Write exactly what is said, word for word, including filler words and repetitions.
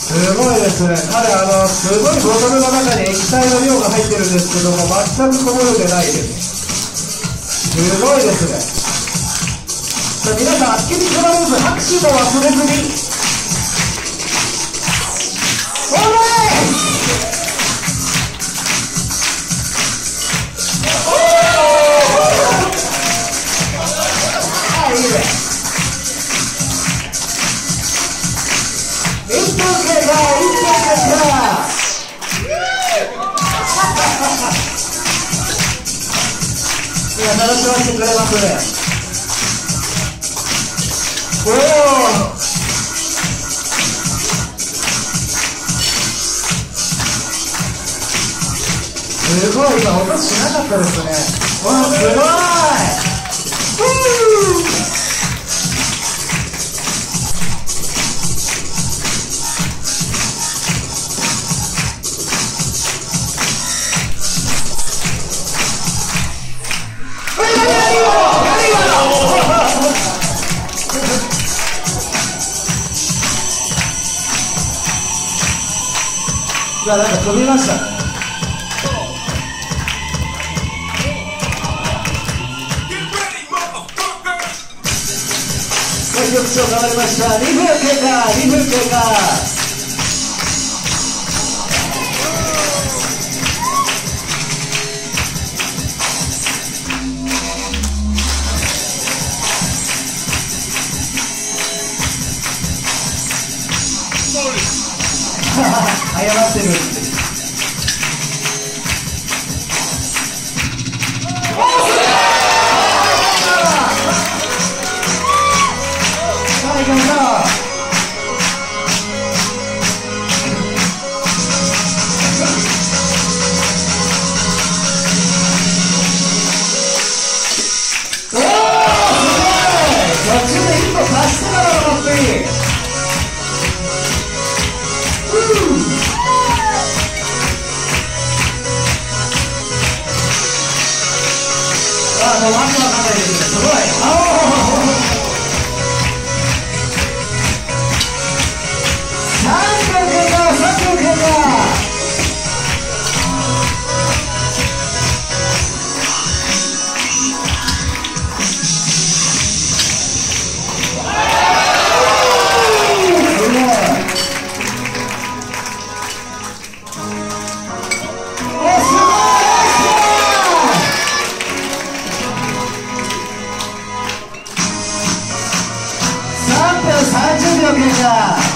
すごいですね。彼、あの、すごいボトルの中に液体の量が入ってるんですけども、全くこぼれてないです。すごいですね。さあ、皆さん、あっけにとられず、拍手も忘れずに。オーライ！あ、いいね。いや、楽しませてくれますね。おお、すごい、今音しなかったですね。わあ、すごい。いや、なんか飛びましたね。局長変わりました。にふん経過、にふん経過。謝ってる。もうわけわかんないですね。すごい。さんびょう経過、さんびょう経過。すごい。お、すごい。さんびょうさんじゅうびょう経過。